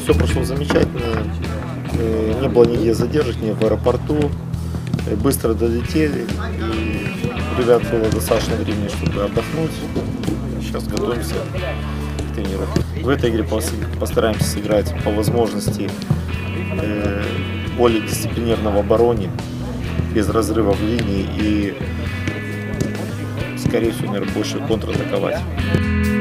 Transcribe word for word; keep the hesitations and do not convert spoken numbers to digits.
все прошло замечательно, не было нигде задержек, ни в аэропорту, быстро долетели, и у ребят было достаточно времени, чтобы отдохнуть. Сейчас готовимся к тренировке. В этой игре постараемся сыграть по возможности более дисциплинированно в обороне, без разрыва в линии и, скорее всего, наверное, больше контратаковать.